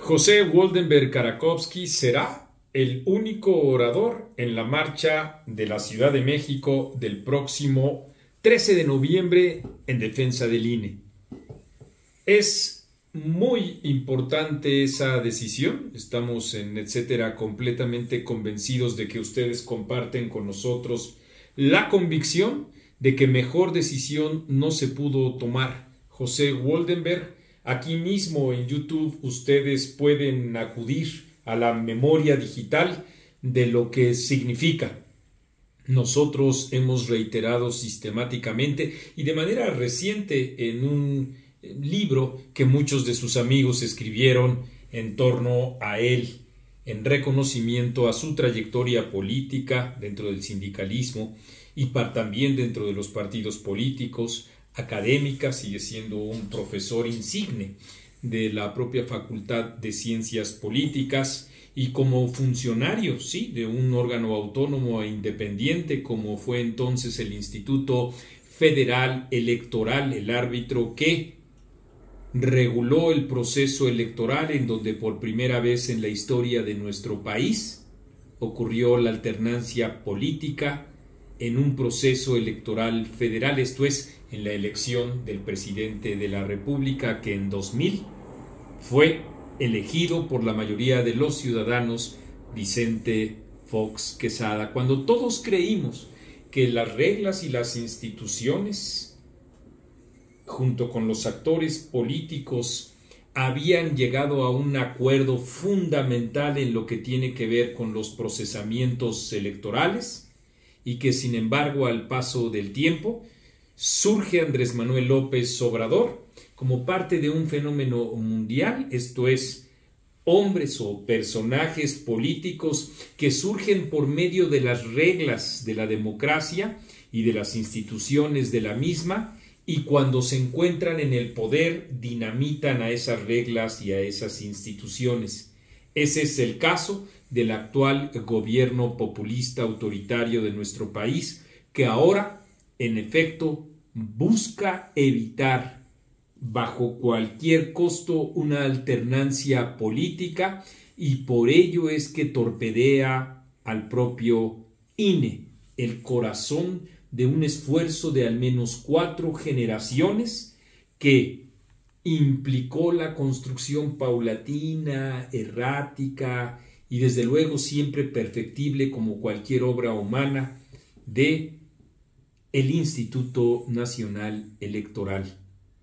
José Woldenberg Karakovsky será el único orador en la marcha de la Ciudad de México del próximo 13 de noviembre en defensa del INE. Es muy importante esa decisión. Estamos en Etcétera completamente convencidos de que ustedes comparten con nosotros la convicción de que mejor decisión no se pudo tomar. José Woldenberg, aquí mismo en YouTube ustedes pueden acudir a la memoria digital de lo que significa. Nosotros hemos reiterado sistemáticamente y de manera reciente en un libro que muchos de sus amigos escribieron en torno a él, en reconocimiento a su trayectoria política dentro del sindicalismo y también dentro de los partidos políticos, académica, sigue siendo un profesor insigne de la propia Facultad de Ciencias Políticas y como funcionario, sí, de un órgano autónomo e independiente como fue entonces el Instituto Federal Electoral, el árbitro que reguló el proceso electoral en donde por primera vez en la historia de nuestro país ocurrió la alternancia política en un proceso electoral federal, esto es, en la elección del presidente de la República, que en 2000 fue elegido por la mayoría de los ciudadanos, Vicente Fox Quesada, cuando todos creímos que las reglas y las instituciones, junto con los actores políticos, habían llegado a un acuerdo fundamental en lo que tiene que ver con los procesamientos electorales y que sin embargo al paso del tiempo surge Andrés Manuel López Obrador como parte de un fenómeno mundial, esto es, hombres o personajes políticos que surgen por medio de las reglas de la democracia y de las instituciones de la misma, y cuando se encuentran en el poder dinamitan a esas reglas y a esas instituciones. Ese es el caso del actual gobierno populista autoritario de nuestro país, que ahora, en efecto, busca evitar bajo cualquier costo una alternancia política y por ello es que torpedea al propio INE, el corazón de un esfuerzo de al menos 4 generaciones que implicó la construcción paulatina, errática y desde luego siempre perfectible como cualquier obra humana de el Instituto Nacional Electoral.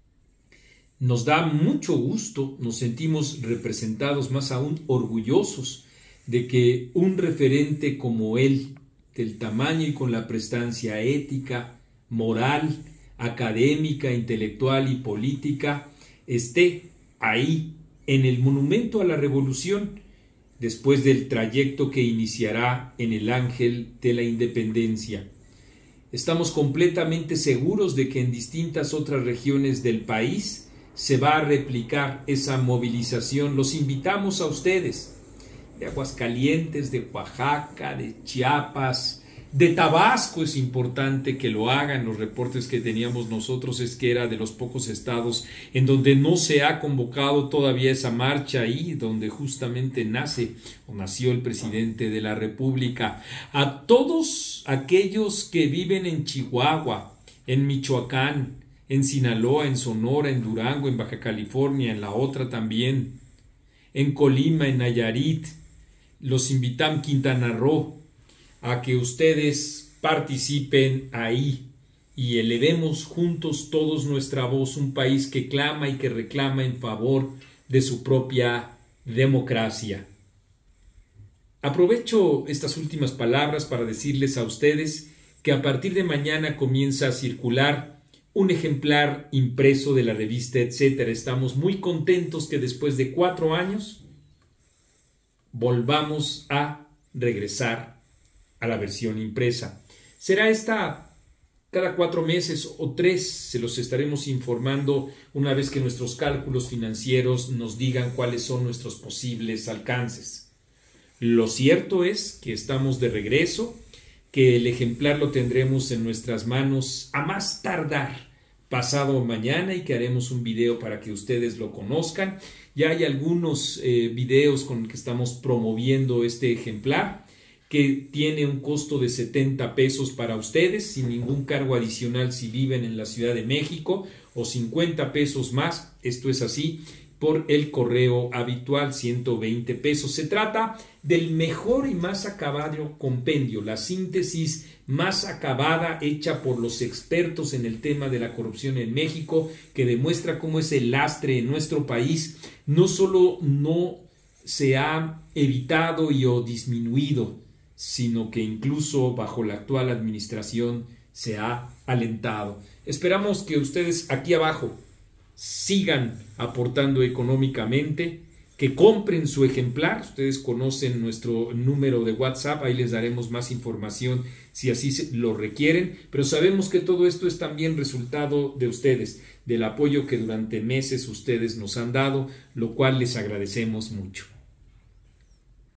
Nos da mucho gusto, nos sentimos representados, más aún orgullosos de que un referente como él, del tamaño y con la prestancia ética, moral, académica, intelectual y política, esté ahí en el Monumento a la Revolución, después del trayecto que iniciará en el Ángel de la Independencia. Estamos completamente seguros de que en distintas otras regiones del país se va a replicar esa movilización. Los invitamos a ustedes de Aguascalientes, de Oaxaca, de Chiapas, de Tabasco. Es importante que lo hagan. Los reportes que teníamos nosotros es que era de los pocos estados en donde no se ha convocado todavía esa marcha ahí, donde justamente nació el presidente de la República. A todos aquellos que viven en Chihuahua, en Michoacán, en Sinaloa, en Sonora, en Durango, en Baja California, en la otra también, en Colima, en Nayarit, los invitamos, Quintana Roo, a que ustedes participen ahí y elevemos juntos todos nuestra voz, un país que clama y que reclama en favor de su propia democracia. Aprovecho estas últimas palabras para decirles a ustedes que a partir de mañana comienza a circular un ejemplar impreso de la revista Etcétera. Estamos muy contentos que después de 4 años volvamos a regresar a la versión impresa. Será esta cada 4 meses o 3, se los estaremos informando una vez que nuestros cálculos financieros nos digan cuáles son nuestros posibles alcances. Lo cierto es que estamos de regreso, que el ejemplar lo tendremos en nuestras manos a más tardar pasado mañana y que haremos un video para que ustedes lo conozcan. Ya hay algunos videos con que estamos promoviendo este ejemplar, que tiene un costo de 70 pesos para ustedes, sin ningún cargo adicional si viven en la Ciudad de México, o 50 pesos más, esto es así, por el correo habitual, 120 pesos. Se trata del mejor y más acabado compendio, la síntesis más acabada hecha por los expertos en el tema de la corrupción en México, que demuestra cómo ese lastre en nuestro país no solo no se ha evitado o disminuido, sino que incluso bajo la actual administración se ha alentado. Esperamos que ustedes aquí abajo sigan aportando económicamente, que compren su ejemplar. Ustedes conocen nuestro número de WhatsApp, ahí les daremos más información si así lo requieren, pero sabemos que todo esto es también resultado de ustedes, del apoyo que durante meses ustedes nos han dado, lo cual les agradecemos mucho.